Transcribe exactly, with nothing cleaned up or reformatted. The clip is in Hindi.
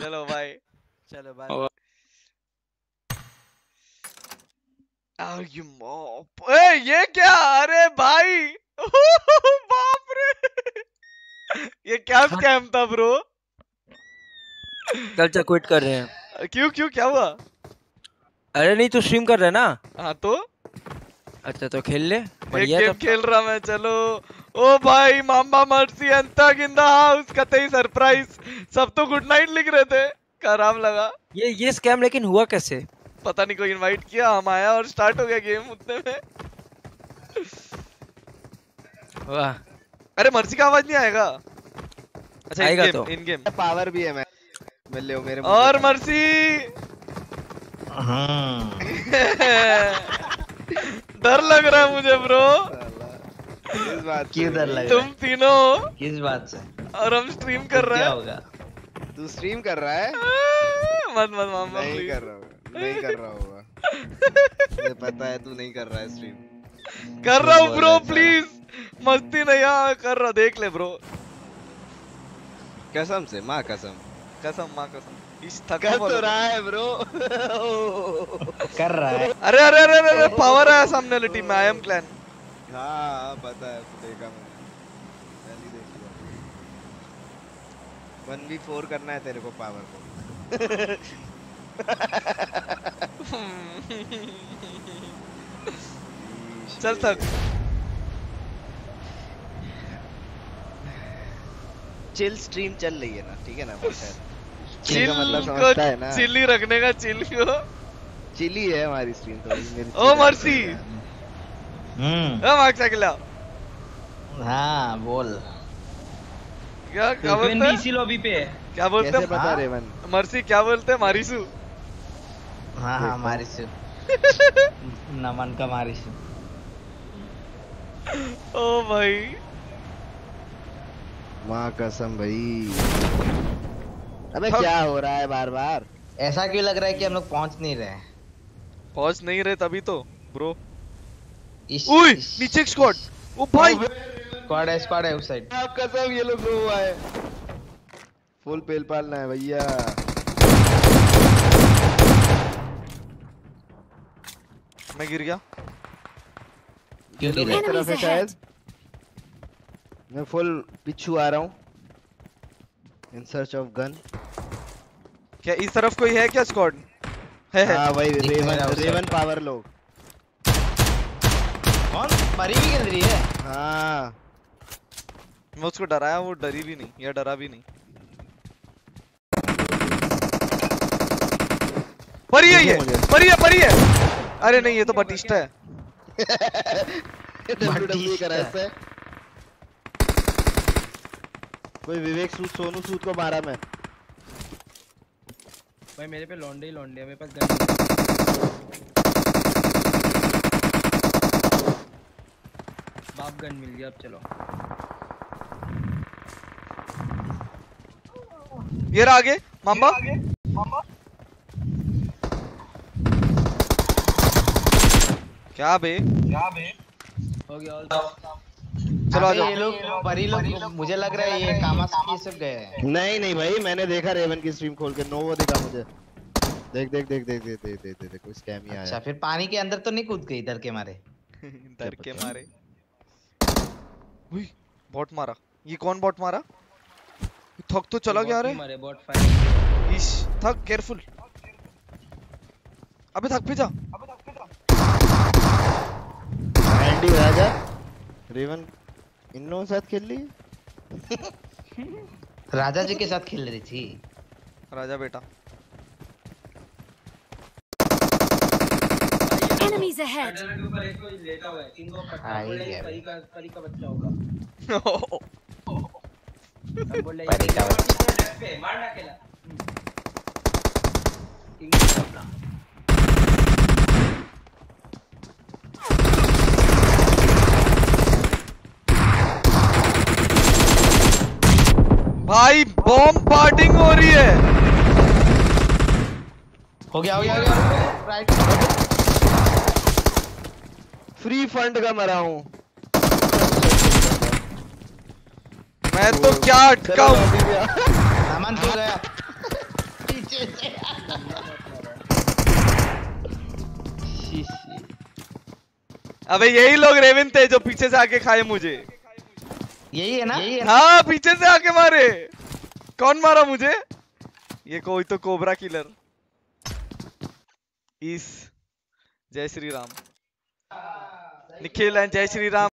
चलो बाय। चलो बाय। ये मॉप, ए ये क्या? अरे भाई बाप रे, ये क्या स्कैम था ब्रो? चल चल क्विट कर रहे हैं। क्यों क्यों क्या हुआ? अरे नहीं, तू स्ट्रीम कर रहा है ना? हाँ तो अच्छा तो खेल ले, एक बढ़िया। गेम तब खेल रहा मैं। चलो ओ भाई, मामा मर्सी अंतक इन द हाउस, कतई सरप्राइज। सब तो गुड नाइट लिख रहे थे, खराब लगा। ये ये स्कैम लेकिन हुआ कैसे? पता नहीं, कोई इनवाइट किया, हम आया और स्टार्ट हो गया गेम उतने में। वाह। अरे मर्सी का आवाज नहीं आएगा? अच्छा आएगा इन गेम, तो। इन गेम पावर भी है। मैं मिल ले मेरे और मर्सी। डर लग रहा है मुझे ब्रो। किस बात? क्यों डर लग रहा तुम तीनों किस बात से? और हम स्ट्रीम कर रहे क्या हैं। होगा? तू स्ट्रीम कर रहा है? मत मत मामा नहीं प्लीज। कर रहा हूँ, नहीं कर रहा होगा। मुझे पता है तू नहीं कर रहा है स्ट्रीम। कर रहा हूँ ब्रो, प्लीज मस्ती नहीं। हाँ कर रहा, देख ले ब्रो। कसम से, माँ कसम। कसम माँ कसम। इस थक कर तो रहा है ब्रो। कर रहा है। अरे अरे अरे अरे पावर आया सामने वाली टीम में। I am clan. हाँ पता है, देखा मैंने, पहले देख लिया। वन वी फोर करना है तेरे को पावर को। चल तक चिल स्ट्रीम चल रही है ना, ठीक है ना? चिल का मतलब को समझता है ना? चिल्ली रखने का, चिल को चिली है हमारी स्ट्रीम थोड़ी मेरी। ओ मर्सी। हम्म। ओ मार्क्स अकेला। हाँ बोल। क्या क्या बोलते हैं? इसी लॉबी पे है। क्या बोलते कैसे हैं? पता रेवन? मर्सी क्या बोलते हैं? मारिसु। हाँ हाँ मारिसु। नमन का मारिसु। ओ भाई माँ कसम भाई। अबे क्या हो रहा है बार बार? ऐसा क्यों लग रहा है कि हम लोग पहुंच नहीं रहे? पहुंच नहीं रहे तभी तो ब्रो। इस, उई इस, नीचे एक स्क्वाड। ओ भाई स्क्वाड है, स्क्वाड है उस साइड। आप कसम ये लोग रो हुआ है। फुल पेल पालना है भैया। मैं गिर गया। क्यों गिर इस तरफ है शायद। मैं फुल पिछू आ रहा हूँ। In search of gun. क्या इस तरफ कोई है क्या स्क्वाड? है है। हाँ भाई, दिख नहीं रेवन रहा उस रेवन साइड। पावर लोग। कौन? मरी भी गिर रही है। हाँ मैं उसको डराया, वो डरी भी नहीं या डरा भी नहीं। परी है ये, परी है परी है। अरे नहीं ये तो बटिस्टा है। डब्ल्यूडब्ल्यूई करा इससे। कोई विवेक सूद सोनू सूद को मारा मैं। भाई मेरे पे लौंडे ही लौंडे है, मेरे पास गन। बाप गन मिल गया, अब चलो। ये रहा आगे मामा। क्या बे? क्या बे? हो गया ऑल। चलो आ जाओ। ये लोग परी लोग, मुझे लग रहा है ये कामास्की सब गए हैं। नहीं नहीं भाई, मैंने देखा रेवन की स्ट्रीम खोल के, नोवो दिखा मुझे। देख देख देख देख देख देख देख देख कोई स्कैम ही आया। अच्छा फिर पानी के अंदर तो नहीं कूद गई डर के मारे? डर के मारे। हुई बॉट मारा। ये कौन बॉट मारा? थक तो चला गया रे। मारे बॉट फायर। इश थक, केयरफुल। अबे थक पे जा। एंडी राजा रेवन इन लोगों के साथ खेल ली। राजा जी के साथ खेल रही थी राजा बेटा। Enemies ahead. आई गया परी का परी का बच्चा होगा। परी परी का बच्चा मारना अकेला। भाई बॉम्ब पार्टिंग हो रही है। हो गया हो गया हो गया। राइट फ्री फंड का मरा हूँ मैं तो क्या अटका हूँ। सामान तो गया। पीछे से शी, शी। अबे यही लोग रेविन थे जो पीछे से आके खाए मुझे। यही है ना यही है हाँ पीछे से आके मारे। कौन मारा मुझे? ये कोई तो कोबरा किलर। इस जय श्री राम। निखिल एंड जय श्री राम।